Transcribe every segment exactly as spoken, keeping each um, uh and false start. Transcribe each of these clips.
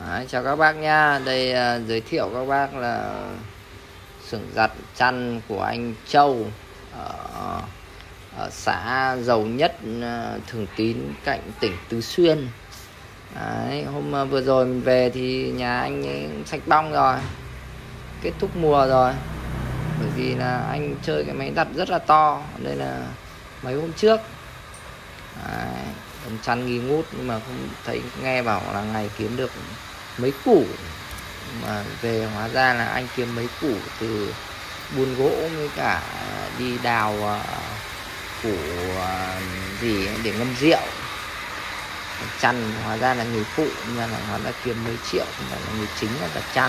Đấy, chào các bác nha. Đây uh, giới thiệu các bác là xưởng giặt chăn của anh Châu ở, ở xã Dầu Nhất, uh, Thường Tín, cạnh tỉnh Tứ Xuyên. Đấy, hôm uh, vừa rồi mình về thì nhà anh ấy sạch bong rồi, kết thúc mùa rồi. Bởi vì là anh chơi cái máy giặt rất là to nên là mấy hôm trước đấy, ông chăn nghi ngút nhưng mà không thấy, nghe bảo là ngày kiếm được mấy củ, mà về hóa ra là anh kiếm mấy củ từ buôn gỗ với cả đi đào uh, củ uh, gì ấy để ngâm rượu. Chăn hóa ra là người phụ nhưng là hóa ra kiếm mấy triệu, không phải là người chính là giặt chăn.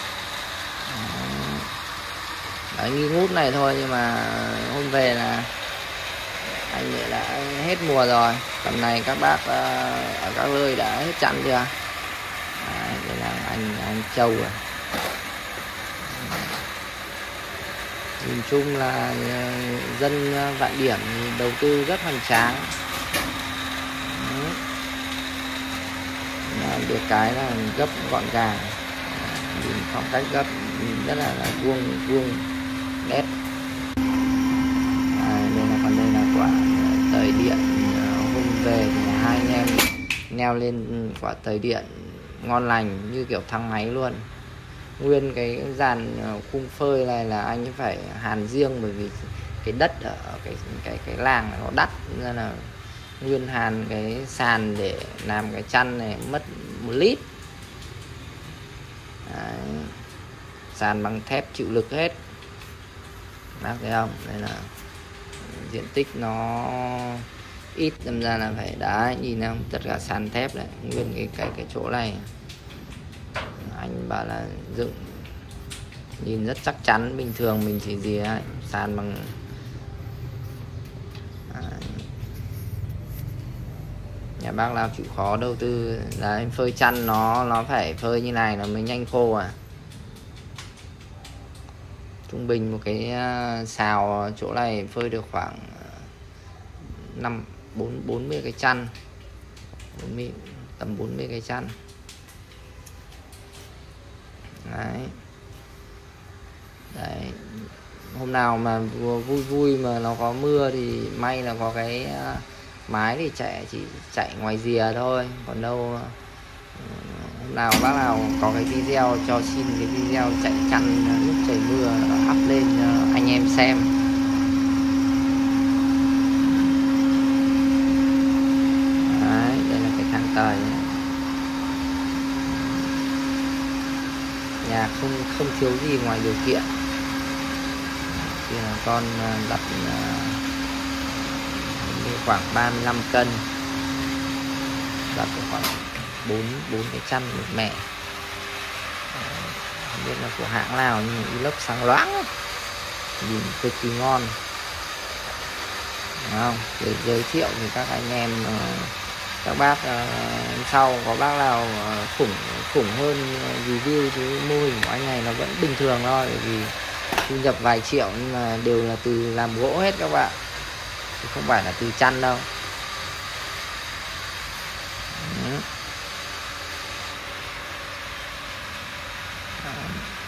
Đấy, nghi ngút này thôi, nhưng mà hôm về là anh ấy đã hết mùa rồi. Tầm này các bác uh, ở các nơi đã hết chăn chưa? Đấy, đây là anh anh Châu rồi. Nhìn chung là dân Vạn Điểm đầu tư rất hoành tráng. Được cái là gấp gọn gàng, nhìn phong cách gấp rất là, là vuông vuông nét. À, đây là còn đây là quả tời điện. Hôm về thì hai anh em neo lên quả tời điện ngon lành như kiểu thang máy luôn. Nguyên cái dàn khung phơi này là anh phải hàn riêng, bởi vì cái đất ở cái cái cái làng nó đắt, nên là nguyên hàn cái sàn để làm cái chăn này mất một lít. Đấy, sàn bằng thép chịu lực hết, bác thấy không? Đây là diện tích nó ít, đâm ra là phải đá, nhìn không, tất cả sàn thép đấy, nguyên cái cái cái chỗ này anh bảo là dựng nhìn rất chắc chắn. Bình thường mình chỉ gì ấy, sàn bằng à, nhà bác nào chịu khó đầu tư là phơi chăn nó nó phải phơi như này nó mới nhanh khô. À, trung bình một cái xào chỗ này phơi được khoảng năm bốn bốn mươi cái chăn, bốn mươi, tầm bốn mươi cái chăn. Đấy. Đấy, hôm nào mà vui vui mà nó có mưa thì may là có cái mái thì chạy chỉ chạy ngoài rìa thôi, còn đâu hôm nào bác nào có cái video cho xin cái video chạy chăn lúc trời mưa up lên cho anh em xem. Đấy, đây là cái thang tời. Nhà không không thiếu gì ngoài điều kiện. Thì là con đặt khoảng ba mươi lăm cân, đặt khoảng bốn bốn cái chăn một mẹ. Không biết là của hãng nào nhưng inox sáng loáng, nhìn cực kỳ ngon. Đúng không? Để giới thiệu thì các anh em, các bác sau có bác nào khủng khủng hơn review thì mô hình của anh này nó vẫn bình thường thôi, bởi vì thu nhập vài triệu nhưng mà đều là từ làm gỗ hết các bạn, chứ không phải là từ chăn đâu. Đấy.